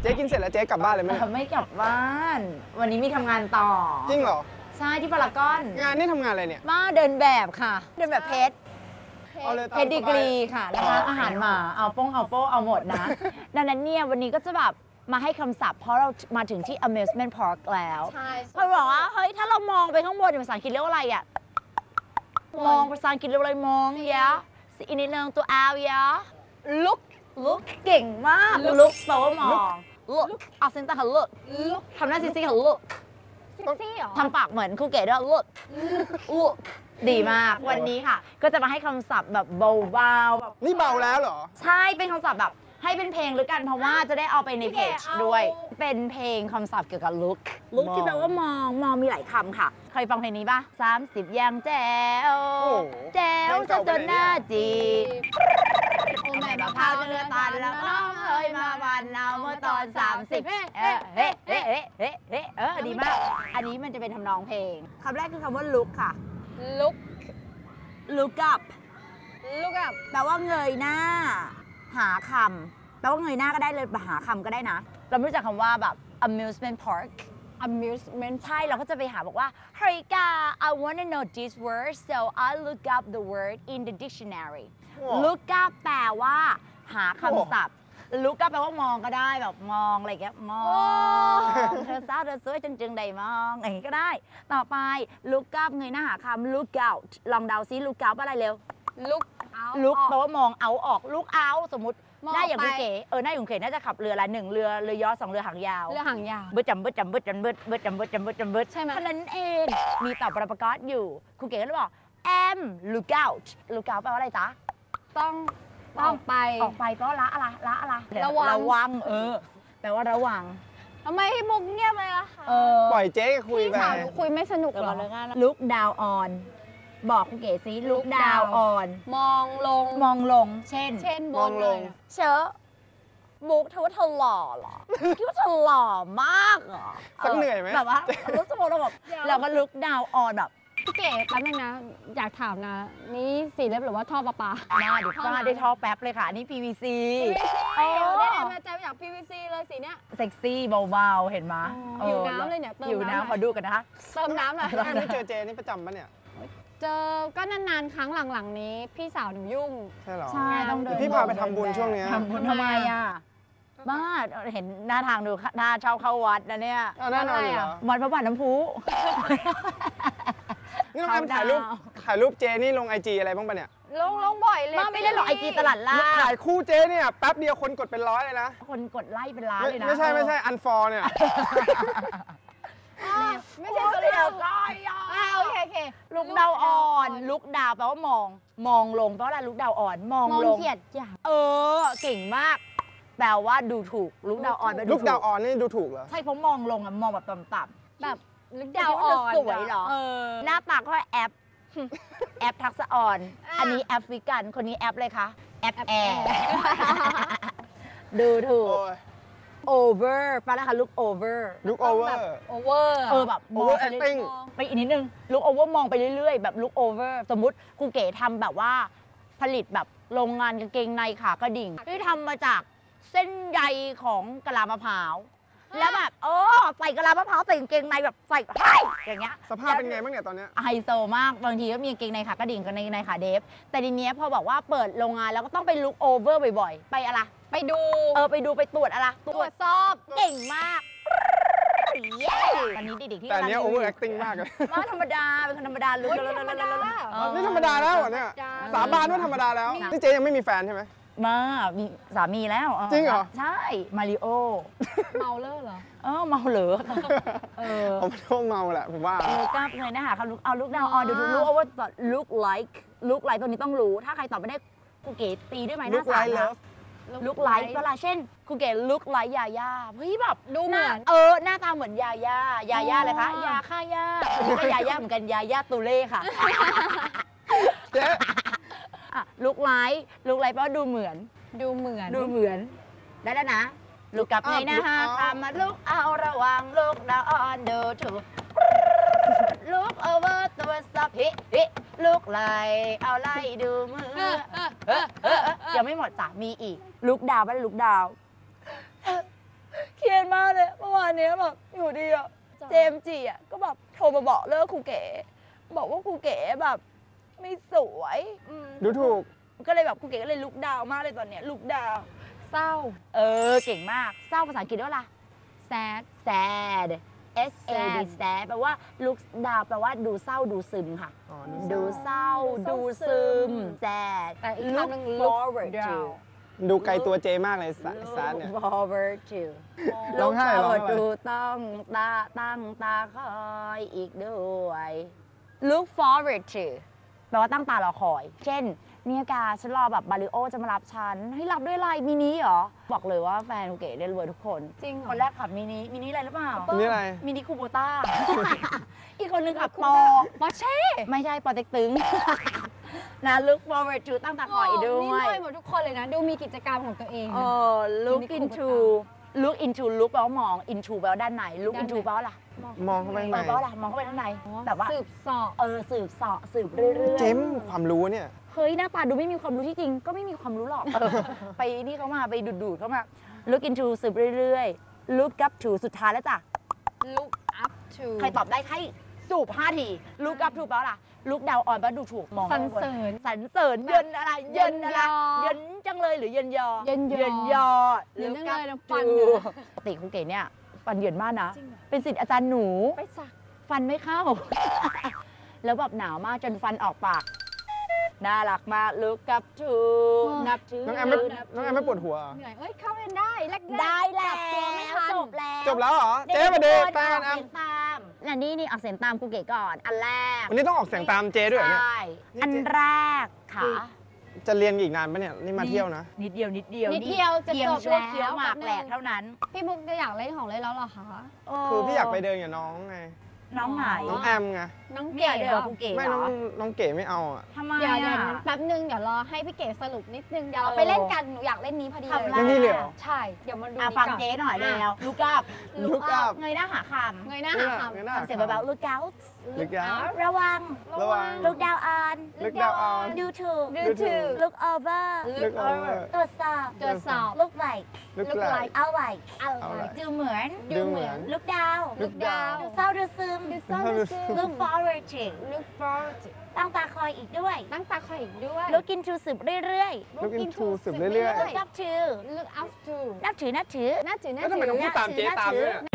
เจ๊กินเสร็จแล้วเจ๊กลับบ้านเลยไหมไม่กลับบ้าน วันนี้มีทำงานต่อจริงเหรอใช่ที่พารากอนงานนี่ทำงานอะไรเนี่ยมาเดินแบบค่ะเดินแบบเพชรเพชรดีกรีค่ะแล้วก็อาหารหมาเอาโป้เอาหมดนะดังนั้นเนี่ยวันนี้ก็จะแบบมาให้คำศัพท์เพราะเรามาถึงที่ amusement park แล้วเขาบอกว่าเฮ้ยถ้าเรามองไปข้างบนภาษาอังกฤษเรียกว่าอะไรอ่ะมองภาษาอังกฤษเรียกว่าอะไรมองยะอีกนิดนึงตัว L ยะ look เก่งมาก look แปลว่ามอง look เอาเซนเตอร์ค่ะ look ทำหน้าซีค่ะ look ทำปากเหมือนครูเก๋ด้วย look ดีมากวันนี้ค่ะก็จะมาให้คำศัพท์แบบเบาๆแบบนี่เบาแล้วเหรอใช่เป็นคำศัพท์แบบให้เป็นเพลงหรือกันเพราะว่าจะได้เอาไปในเพจด้วยเป็นเพลงคำศัพท์เกี่ยวกับ look ที่แปลว่ามองมีหลายคำค่ะเคยฟังเพลงนี้ปะ30ยังแจ๋วจนหน้าจีโอ้แม่มะพร้าวเนื้อตาลแล้วน้องเคยมาวันเอาเมื่อตอน30ดีมากอันนี้มันจะเป็นทำนองเพลงคำแรกคือคำว่า look ค่ะ look up แปลว่าเงยหน้าหาคำแปลว่าเงยหน้าก็ได้เลยหาคำก็ได้นะเราไม่รู้จักคำว่าแบบ amusement park ใช่เราก็จะไปหาบอกว่า Hey I wanna know this word so I look up the word in the dictionary look up แปลว่าหาคำศัพท์ look up แปลว่ามองก็ได้แบบมองอะไรเงี้ยมองเธอสาวเธอสวยจึงใดมองอย่างนี้ก็ได้ต่อไป look up เงยหน้าหาคำ look out ลองเดาซิ look out อะไรเร็ว look แปลว่ามองเอาออก look out สมมติหน้าอย่างคุณเก๋หน้าอย่างคุณเก๋น่าจะขับเรือละ1เรือยอชต์2เรือหางยาวบึดจำบึดใช่ไหมเท่านั้นเองมีต่อประกอบอยู่คุณเก๋ก็เลยบอก am look out แปลว่าอะไรจ๊ะต้องออกไปก็ละอะไรระวังแปลว่าระวังทำไมให้มุกเงียบเลยล่ะคะปล่อยเจ๊คุยไปคุยไม่สนุกหรอ look down on บอกคุณเก๋ซิ look down on มองลงเช่นมองลงเชอะมุกเธอว่าเธอหล่อเหรอคิดว่าเธอหล่อมากเหรอสักเหนื่อยไหมแบบว่ารู้สึกว่าเราแบบเราก็ look down on แบบพี่เก๋แป๊บนึงนะอยากถามนะนี่สีเล็บหรือว่าท่อประปามาดูป้าได้ท่อแป๊บเลยค่ะนี่ PVC ได้มาใจอยาก PVC เลยสีเนี้ยเซ็กซี่เบาๆเห็นไหมอยู่น้ำเลยเนี่ยอยู่น้ำขอดูกันนะคะเติมน้ำหน่อยไม่เจอเจนี่ประจำปะเนี่ยเจอก็นานๆครั้งหลังๆนี้พี่สาวหนูยุ่งใช่หรอใช่ต้องเดินพี่พาไปทำบุญช่วงนี้ทำบุญทำไมอ่ะบ้าเห็นหน้าทางดูหน้าเช่าเข้าวัดนะเนี่ยหน้าหน่อยวัดพระบาทน้ำพุนี่น้องแอมถ่ายรูปเจนี่ลง IG อะไรบ้างปะเนี่ยลงบ่อยเลยไม่ได้ลง IG ตลาดล่าถ่ายคู่เจเนี่ยแป๊บเดียวคนกดเป็น100เลยนะคนกดไลค์เป็นล้านเลยนะไม่ใช่อันฟอร์เนี่ยไม่ใช่ตัวเดียวโอเคลุกดาวอ่อนลุกดาวแปลว่ามองลงแปลว่าอะไรลุกดาวอ่อนมองลงเกียดจ้ะเก่งมากแปลว่าดูถูกลุกดาวอ่อนลุกดาวอ่อนนี่ดูถูกเหรอใช่เพราะมองลงอะมองแบบต่ำๆแบบลุกดาวอ่อนสวยเหรอหน้าตาก็แอปทักษะอ่อนอันนี้แอฟริกันคนนี้แอปเลยคะแอปแอร์ดูถูกover แปลว่าอะไรคะ look over แบบ over acting ไปอีกนิดนึง look over มองไปเรื่อยๆแบบ look over สมมุติครูเก๋ทำแบบว่าผลิตแบบโรงงานกางเกงในขากระดิ่งที่ทำมาจากเส้นใยของกะลามะพร้าวแล้วแบบใส่กะลามะพร้าวใส่กางเกงในแบบใส่อย่างเงี้ยสภาพเป็นไงบ้างเนี่ยตอนเนี้ยไฮโซมากบางทีก็มีกางเกงในขากระดิ่งกับในขาเดฟแต่ทีเนี้ยพอบอกว่าเปิดโรงงานแล้วก็ต้องไป look over บ่อยๆไปอะไรไปดูไปตรวจอะไรตรวจสอบเก่งมากอันนี้เด็กๆที่แต่เนี้ย over acting มากเลยมาธรรมดาเป็นคนธรรมดาลุกนี่ธรรมดาแล้วเนี่ยสาบานว่าธรรมดาแล้วนี่เจ๊ยังไม่มีแฟนใช่ไหมมามีสามีแล้วจริงเหรอใช่มาริโอเมาเลอเหรอเมาเหรอผมไม่รู้เมาแหละผมว่าก็เลยนะคะเขาเอาลุกดาวดูรู้ว่า look like ตัวนี้ต้องรู้ถ้าใครตอบไม่ได้ครูเก๋ตีด้วยไหมหน้าสามลุกไลค์ก็ละเช่นครูเก๋ลุกไลค์ยาย่าเฮ้ยแบบดูเหมือนหน้าตาเหมือนยาย่าเลยคะยาฆ่าย่าคนนี้ก็ยาย่าเหมือนกันยาย่าตูเล่ค่ะเจ๊ลุกไลค์แปลว่าดูเหมือนได้แล้วนะลุกกลับไงนะฮะทำมาลุกเอาระวังลุกดาวออนดูถูกลุกโอเวอร์ตัวซับลุกไลเอาไล่ดูมือยังไม่หมดจ้ะมีอีกลุกดาวไม่ได้ลุกดาวคินมากเลยเมื่อวานเนี้ยแบบอยู่ดีอะเจมส์จีอะก็แบบโทรมาบอกเลิกครูเก๋บอกว่าครูเก๋แบบไม่สวยดูถูกก็เลยแบบครูเก๋ก็เลยลุกดาวมากเลยตอนเนี้ยลุกดาวเศร้าเก่งมากเศร้าภาษาอังกฤษว่าอะไร sad sad S A D sad แปลว่าลุกดาวแปลว่าดูเศร้าดูซึมค่ะอ๋อดูเศร้าดูซึม sad แต่อีก look คำหนึ่ง forward look to down ดูไกลตัวเจมากเลยซาร์เนี่ย look forward to ร้องไห้ look ร้อง forward ไห้ to ต้องตั้งตาคอยอีกด้วย look forward to แปลว่าตั้งตารอคอย เช่นเนี่ยกาฉันรอแบบบาริโอจะมารับฉันให้รับด้วยอะไรมินิเหรอ บอกเลยว่าแฟนกูเก๋ได้รวยทุกคนจริงเหรอคนแรกขับมินิอะไรหรือเปล่านี่อะไรมินิคูโบต้า อีกคนนึงขับปอปอเช่ไม่ใช่ปอเต็กตึง นะ look forward to ตั้งตาคอยด้นี่วรวย ยหมดทุกคนเลยนะ ดูมีกิจกรรมของตัวเอง look มินิคูโบต้า into look into look แปลว่ามอง into แปลว่าด้านใน look ด้านใน into แปลว่าอะไรมองเข้าไปข้างในแปลว่าอะไรมองเข้าไปด้านในแบบว่าสืบเสอบสืบเสาะสืบเรื่อยๆเจมความรู้เนี่ยเฮ้ยหน้าตาดูไม่มีความรู้ที่จริงก็ไม่มีความรู้หรอก ไปนี่เขามาไปดูดเขามา look into สืบเรื่อยๆ look up to สุดท้ายแล้วจ้ะ look up to ใครตอบได้ให้จูบ5 ที look up to แปลว่าอะไร look down on แปลว่าดูถูกมองสรรเสริญสรรเสริญเยินอะไรเยินอะไรเยินยอเยินจังเลยหรือเยินยอเยินยอเยินยอเยินจังเลย Look up น้ำฟัน to เนี่ยปกติครูเก๋เนี่ยฟันเหยินมากนะจริงเหรอเป็นศิษย์อาจารย์หนูไปสักฟันไม่เข้า แล้วแบบหนาวมากจนฟันออกปาก น่ารักมาก look up to นับถือน้องแอมไม่ปวดหัวเหรอเหนื่อยเอ้ยเข้าเรียนได้แรกๆได้แล้วปรับตัวไม่ทันจบแล้วจบแล้วเหรอ เจ๊มาดีแปลกันแอมตามอันนี้ออกเสียงตามครูเก๋ก่อน อันแรกวันนี้ต้องออกเสียงตามเจด้วยเหรอเนี่ยใช่อันแรกค่ะจะเรียนอีกนานปะเนี่ย นี่มาเที่ยวนะนิดเดียวนิดเดียวจะเพียงจบชั่วแล้วเคี้ยวหมากแหลกแป๊บนึงเท่านั้นพี่มุกจะอยากเล่นของเล่นแล้วเหรอคะคือพี่อยากไปเดินกับน้องไงน้องไหนน้องแอมไงน้องไม่เก๋อยากเดินเหรกับอครูเก๋ไม่เหรน้องอน้องเก๋ไม่เอาอ่ะทำไมเดี๋ยวอ่ะแป๊บนึงเดี๋ยวรอให้พี่เก๋สรุปนิดนึงเดี๋ยวเราไปเล่นกันหนูอยากเล่นนี้พอดีทำเลยไรนี่เลยเหรอใช่ เดี๋ยวมาดูฟังก่อนเจ๊หน่อยแล้วลูกอัพ Look up เงยหน้าหาคำเงยหน้าหาคำเงยหน้าทำเสียงเบาๆ look out Look out ระวังระวัง look down on Look down on ดูถูกดูถูก look over Look over ตรวจสอบตรวจสอบ look like Look Look like like เอาไว้เอาเอาไว้ดูเหมือนดูเหมือน look down Look down ดูเศร้าดูซึมดูเศร้าดูซึม look forward to look forward to ตั้งตาคอยอีกด้วยตั้งตาคอยอีกด้วย look into สืบเรื่อย Look into สืบเรื่อยๆ look up to look up to นับถือน่าจืดๆน่าแล้วทำไมต้องพูดตามเจ๊ตามด้วยเนี่ย